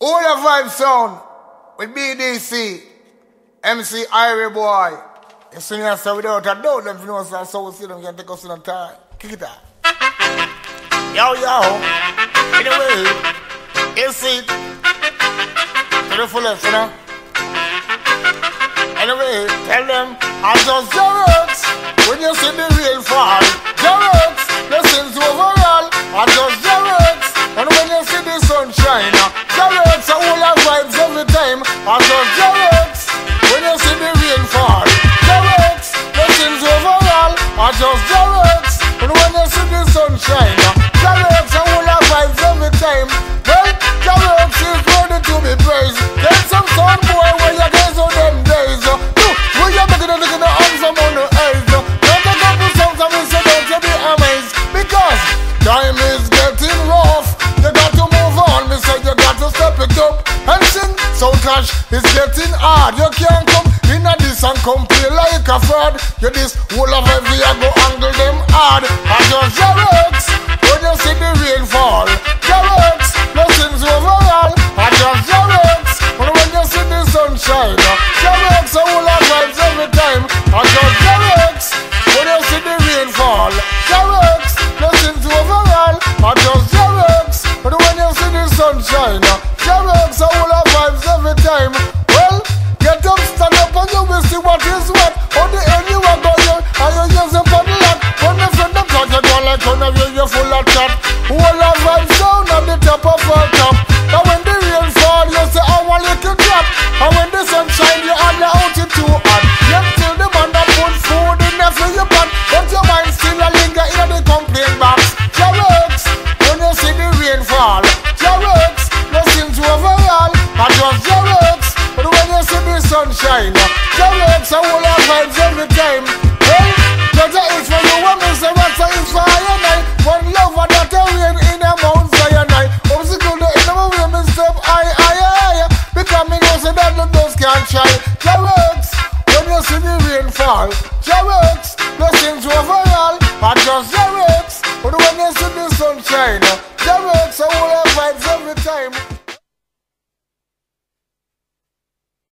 All the vibe sound with BDC, MC Irie Boy. You see me say without a doubt, them know so we see them can take us in a time. Kick it out. Yo, anyway, you see it to the fullest, you know. Anyway, tell them, I just jokes when you see the real fall. Jokes, blessings overall. I just jokes, and when you see the sunshine. Jokes, I will have vibes every time. I just jokes when you see the rain fall. Jokes, blessings overall. I just jokes, and when you see the sunshine. Jokes, I will have vibes every time. Well, jokes is worthy to be praised. Get some sound boy when you gaze on them days. When you're making a look at the arms, I'm on the eyes. Don't take up the songs of me, so don't you be amazed. Because time is getting rough. You got to move on, me say you got to step it up and sing. So clash is getting hard. You can't come in a this and come play like a fraud. You this whole of every I go angle them hard. I just jokes when you see the rain fall. Jokes, blessings overall. I just jokes when you see the sunshine. Jokes, I will have vibes every time. I just jokes when you see the rain fall. Jokes, blessings overall. I just jokes when you see the sunshine. Jokes, I will have vibes every time. Well, get up, stand up, and you will see what is what. On the end you are going, and you use a bottle lot. When you friend them talk, you don't like when you're full of chat. Who will have vibes down at the top of our top. And when the rain fall, you say, I want little drop. And when the sun shine, you are out it too hot. Yet till the man that put food in there for your pot. But your mind still a linger in the complaint box. Jokes, when you see the rain fall. Jokes, blessings overall. I just jokes, but when you see the sunshine. Jokes, I will have vibes every time. Well, better is for you and me, so what's is for I and I. One love and that a rain in a Mount Zion. Obstacle the in my way, me step I. Because me know say that the dust can't shine. Jokes, when you see the rain fall. Jokes, blessings overall. I just jokes, but when you see the sunshine.